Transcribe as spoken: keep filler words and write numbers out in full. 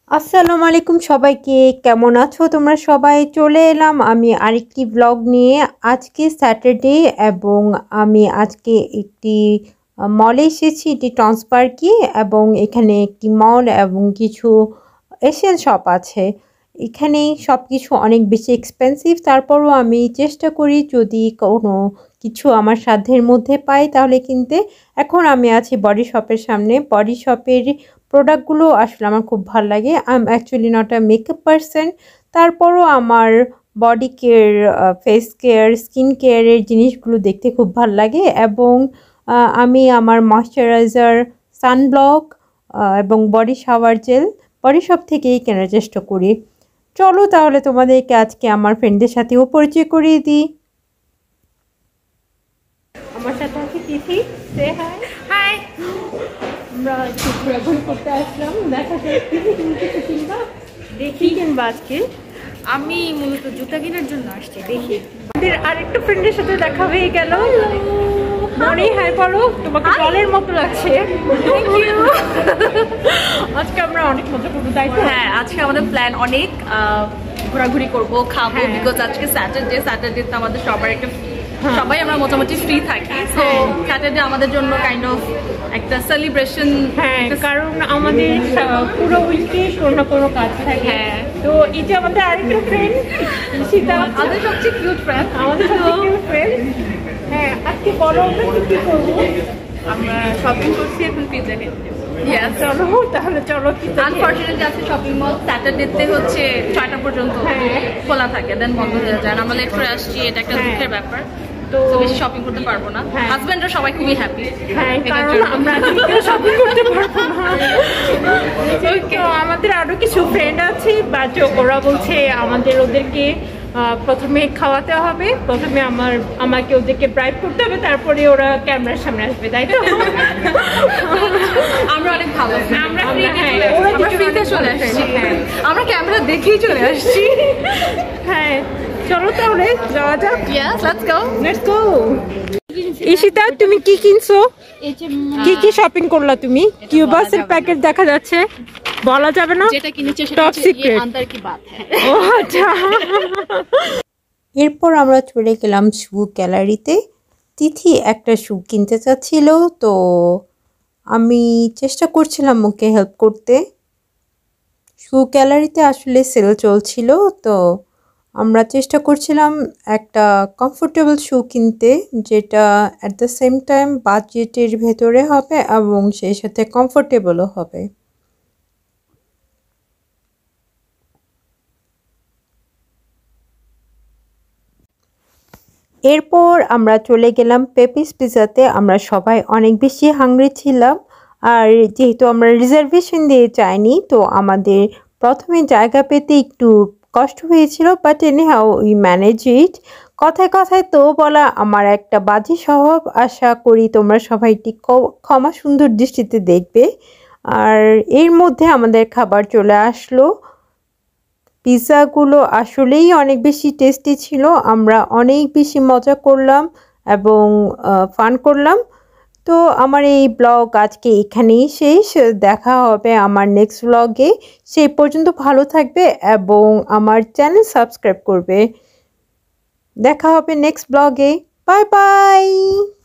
আসসালামু আলাইকুম সবাইকে, কেমন আছো তোমরা সবাই? চলে এলাম আমি আরেকটি ব্লগ নিয়ে। আজকে স্যাটারডে এবং আমি আজকে একটি মলে এসেছি, এটি টন্সবার্গে, এবং এখানে একটি মল এবং কিছু এশিয়ান শপ আছে। এখানে সব কিছু অনেক বেশি এক্সপেন্সিভ, তারপরও আমি চেষ্টা করি যদি কোনো কিছু আমার সাধ্যের মধ্যে পাই তাহলে কিনতে। এখন আমি আছি বডি শপের সামনে। বডি শপের প্রোডাক্টগুলো আসলে আমার খুব ভালো লাগে। I am actually not a makeup person, তারপরও আমার body care, face care, skin কেয়ারের জিনিসগুলো দেখতে খুব ভালো লাগে। এবং আমি আমার ময়শ্চারাইজার, সানব্লক এবং body shower gel Body Shop থেকেই কেনার চেষ্টা করি। চলো তাহলে তোমাদেরকে আজকে আমার ফ্রেন্ডদের সাথেও পরিচয় করিয়ে দিই। আমার সাথে আছে তিথি। সে হাই। হাই। আমরা একটু ঘোরাঘুরি করতে আসলাম, দেখা যায় তিথি তুমি কিছু কিনবা? দেখি কিনবা আজকে। আমি মূলত জুতা কেনার জন্য আসছি, দেখি। আমাদের আরেকটা ফ্রেন্ডের সাথে দেখা হয়ে গেল। মনে হাই বলো, তোমাকে জলের মতো লাগছে। Thank you. আজকে আমরা অনেক মজা করবো, তাই তো? হ্যাঁ, আজকে আমাদের প্ল্যান অনেক, ঘোরাঘুরি করবো, খাবো, বিকজ আজকে স্যাটারডে। স্যাটারডে তো আমাদের সবার একটা, সবাই আমরা মোটামুটি ফ্রি থাকি। সো স্যাটারডে আমাদের জন্য কাইন্ড অফ একটা সেলিব্রেশন। হ্যাঁ, কারণ আমাদের পুরো উইকে কোনো না কোনো কাজ থাকে। হ্যাঁ, তো এই যে আমাদের আরেকটা ফ্রেন্ড ঈশিতা, আমাদের সবচেয়ে কিউট ফ্রেন্ড, আমাদের সবচেয়ে কিউট ফ্রেন্ড। হ্যাঁ, আজকে বলো আমরা কি কি করবো? আমরা শপিং করছি, এখন পিৎজা খেতে। চলো তাহলে, চলো। আনফর্চুনেটলি আজকে শপিং মল স্যাটারডেতে হচ্ছে ছয়টা পর্যন্ত খোলা থাকে, দেন বন্ধ হয়ে যায়। আমরা লেট করে আসছি, এটা একটা দুঃখের ব্যাপার। তো বেশি শপিং করতে পারবো না। হাজবেন্ডরা সবাই খুবই হ্যাপি, আমরা শপিং করতে পারবো না। আমাদের আরো কিছু ফ্রেন্ড আছে, বাট ওরা বলছে আমাদের ওদেরকে প্রথমে খাওয়াতে হবে, প্রথমে আমার আমাকে ওদেরকে ব্রাইব করতে হবে, তারপরে ওরা ক্যামেরার সামনে আসবে, তাই তো? আমরা অনেক ভালো, আমরা ফ্রিতে চলে আসছি, আমরা ক্যামেরা দেখেই চলে আসছি। হ্যাঁ, চলো তাহলে যাওয়া যাক। Yes, let's go. Let's go. Ishita, তুমি কি কিনছো? কি কি শপিং করলা তুমি? কিউবাসের প্যাকেট দেখা যাচ্ছে, বলা যাবে না, যেটা কিনেছে সেটা টপ সিক্রেট। আন্দার কি বাত হ্যায়। ও আচ্ছা। এরপর আমরা চলে গেলাম শু গ্যালারিতে। তিথি একটা শু কিনতে চাচ্ছিল, তো আমি চেষ্টা করছিলাম ওকে হেল্প করতে। শু গ্যালারিতে আসলে সেল চলছিল, তো আমরা চেষ্টা করছিলাম একটা কমফোর্টেবল শু কিনতে, যেটা অ্যাট দ্য সেম টাইম বাজেটের ভেতরে হবে এবং সেই সাথে কমফোর্টেবলও হবে। এরপর আমরা চলে গেলাম পেপিস পিজাতে। আমরা সবাই অনেক বেশি হাংরি ছিলাম, আর যেহেতু আমরা রিজার্ভেশন দিয়ে যাইনি, তো আমাদের প্রথমে জায়গা পেতে একটু কষ্ট হয়েছিল, but anyhow we manage it. কথায় কথায় তো বলা আমার একটা বাজে স্বভাব, আশা করি তোমরা সবাই ঠিক ক্ষমা সুন্দর দৃষ্টিতে দেখবে। আর এর মধ্যে আমাদের খাবার চলে আসলো। পিৎজাগুলো আসলেই অনেক বেশি টেস্টি ছিল, আমরা অনেক বেশি মজা করলাম এবং ফান করলাম। তো আমার এই ব্লগ আজকে এখানেই শেষ, দেখা হবে আমার নেক্সট ব্লগে। সেই পর্যন্ত ভালো থাকবে এবং আমার চ্যানেল সাবস্ক্রাইব করবে। দেখা হবে নেক্সট ব্লগে। Bye by.